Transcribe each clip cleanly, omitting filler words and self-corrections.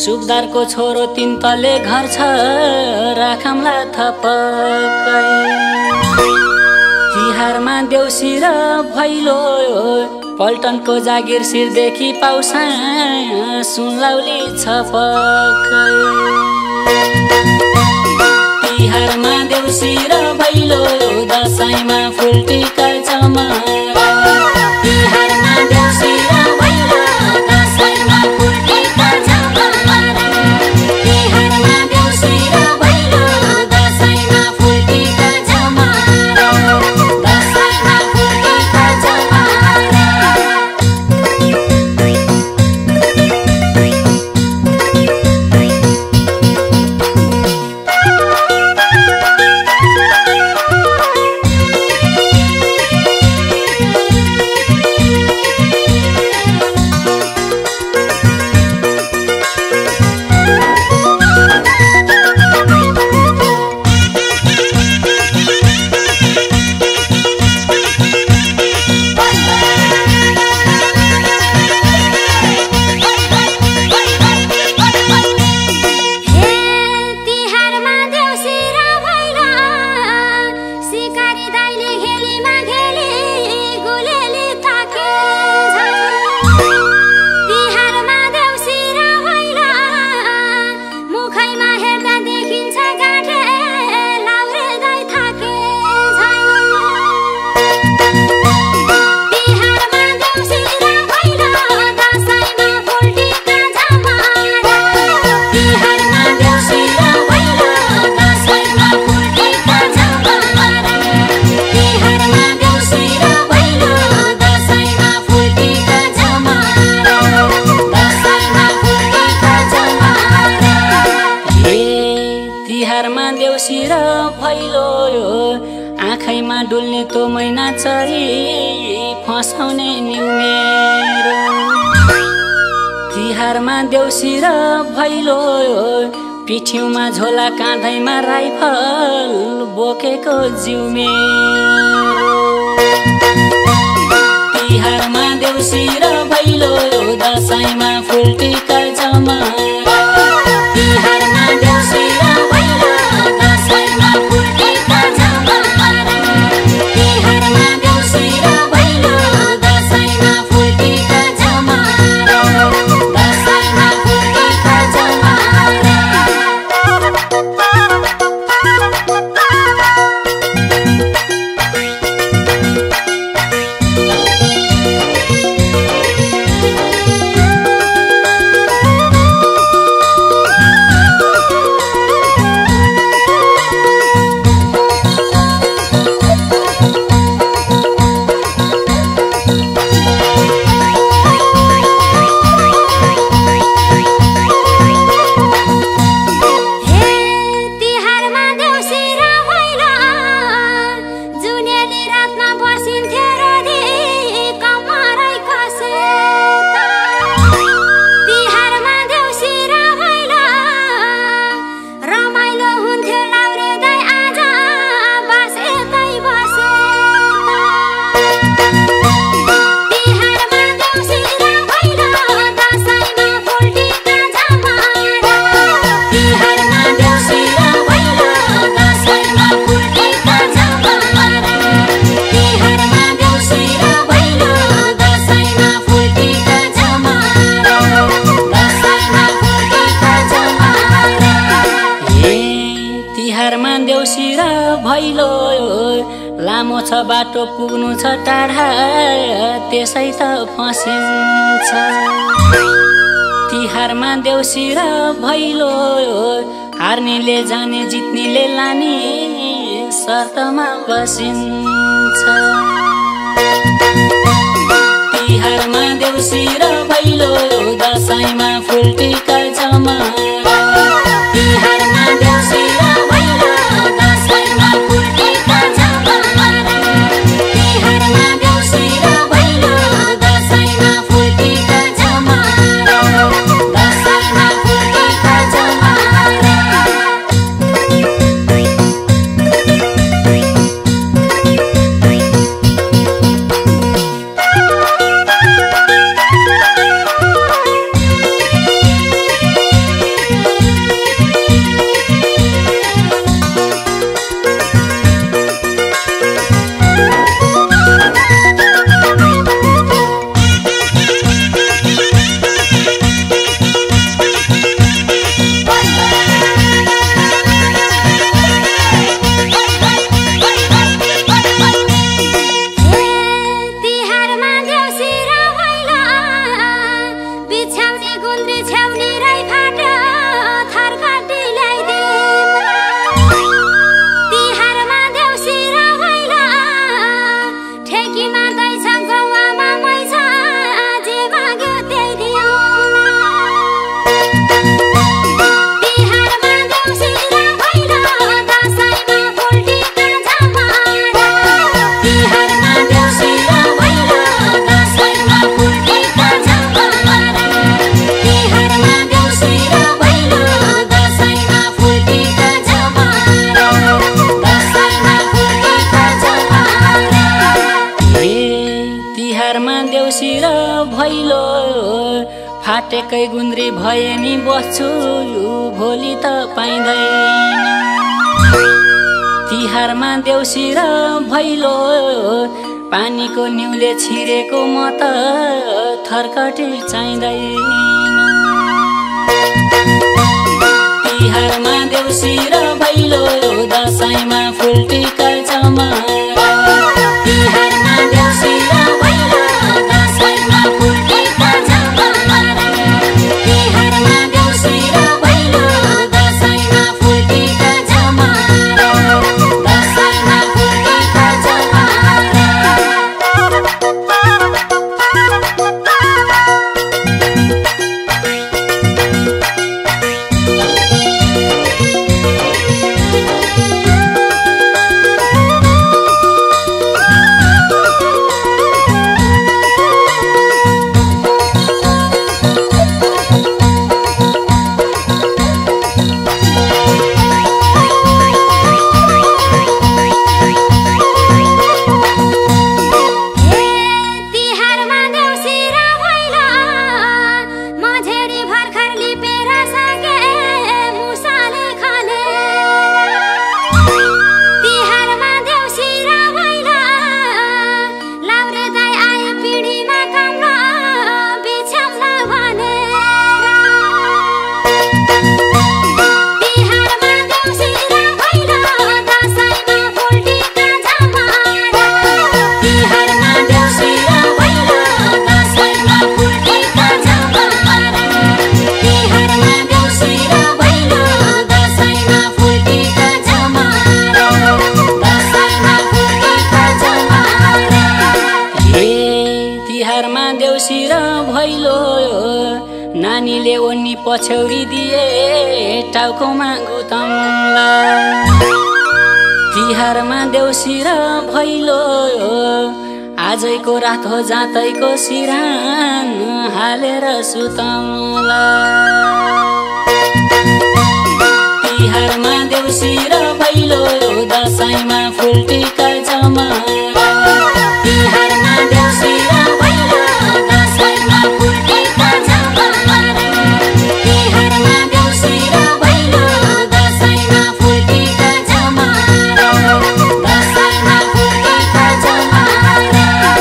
सुबदारको छोरो तीन तले घर छ राखमला थपकै तिहारमा देउसी र भैलो पल्टनको जागिर शिरदेखि पाउसा सुनलाउली छपकै तिहारमा देउसी र भैलो दशैँमा फुलटिका जमारा तिहारमा देउसी र भैलो दशैँमा फुलटिका जमारा तिहारमा देउसी र भैलो दशैँमा फुलटिका जमारा दशैँमा फुलटिका जमारा तिहारमा देउसी र भैलो आँखैमा डुल्ने तो मैना चरी फसाउने न्यु मेरो तिहारमा देउसी र भैलो पिठ्यूमा झोला काँधैमा राइफल बोकेको जिउ मेरो तिहारमा देउसी र भैलो दशैँमा फुलटिका जमारा तिहारमा देउसी र भैलो दशैँमा फुलटिका जमारा तिहारमा देउसी र भैलो दशैँमा फुलटिका जमारा दशैँमा फुलटिका जमारा देउसी र भैलो लामो छ बाटो पुग्नु छ टाढा त्यसै त फसिन्छ तिहारमा देउसी र भैलो हार्नेले जाने जित्नेले लाने शर्तमा बसिन्छ तिहारमा देउसी र भैलो दशैँमा फुलटिका जमारा तिहारमा देउसी र भैलो दशैँमा फुलटिका जमारा तिहारमा देउसी र भैलो दशैँमा फुलटिका जमारा दशैँमा फुलटिका जमारा तिहारमा देउसी र भैलो फाटेकै गुन्द्री भए नि बस्छु भोलि त पाइँदैन। तिहारमा देउसी र भैलो पानीको निउले छिरेको म त थर्कटे चाहिँदैन। तिहारमा देउसी र भैलो दसैँमा फुलटिका चमारा। तिहारमा देउसी र भैलो दसैँमा फुलटिका चमारा। तिहारमा देउसी र भैलो दसैँमा फुलटिका चमारा। दसैँमा फुलटिका चमारा। तिहारमा देउसी र भैलो नानीले ओन्नी पछ्यौरी दिए टाउकोमा गुतौला। तिहारमा देउसी र भैलो आजैको रात हो जातैको सिरान हालेर सुतौला। तिहारमा देउसी र भैलो दसैँमा फुलटिका चमारा। तिहारमा देउसी र भैलो दसैँमा फुलटिका चमारा। तिहारमा देउसी र भैलो दसैँमा फुलटिका चमारा। दसैँमा फुलटिका चमारा।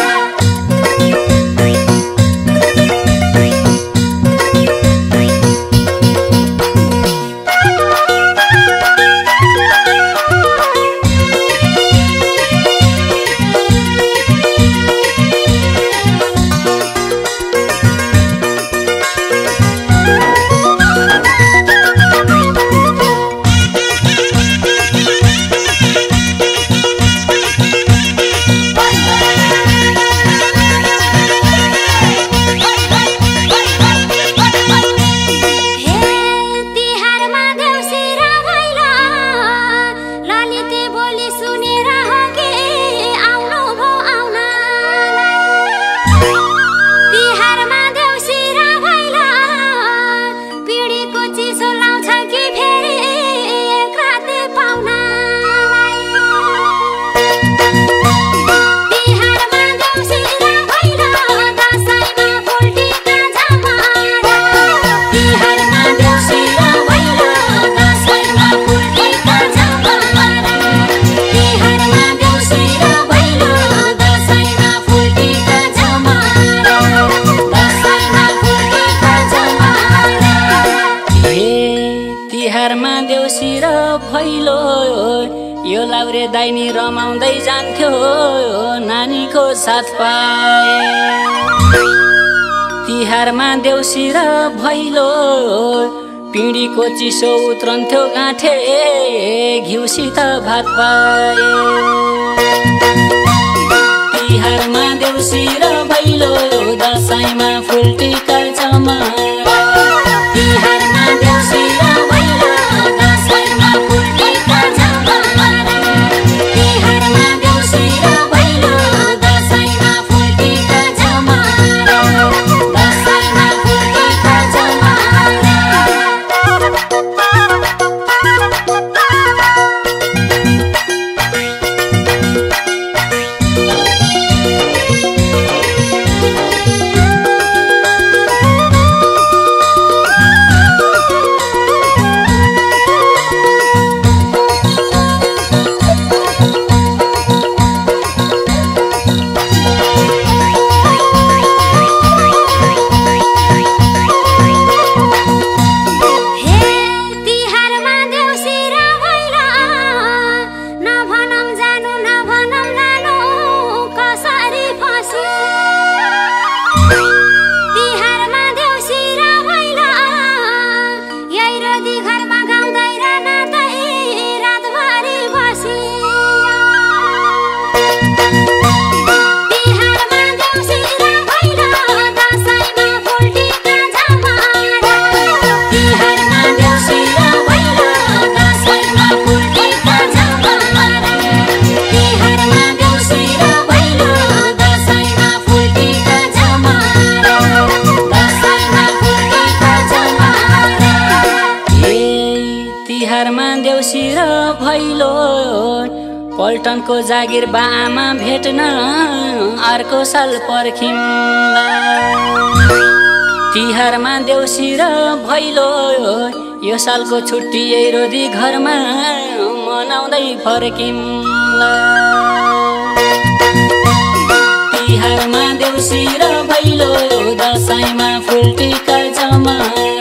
तिहारमा देउसी र भैलो यो लाउरे दाइनी रमाउँदै जान्थ्यो नानीको साथ पाए। तिहारमा देउसी र भैलो पिँढीको चिसो उत्रन्थ्यो गाँठे घिउसित भात पाए। तिहारमा देउसी र भैलो दसैँमा फुलटिका चमारा। तिहारमा देउसी र भैलो दसैँमा फुलटिका चमारा। तिहारमा देउसी र भैलो दसैँमा फुलटिका चमारा। दसैँमा फुलटिका चमारा। पल्टनको जागिर बामा भेट्न अर्को साल पर्खिम्ला। तिहारमा देउसी र भैलो यो सालको छुट्टी यही रोदी घरमा मनाउँदै फर्किम्ला। तिहारमा देउसी र भैलो दसैँमा फुलटिका जमा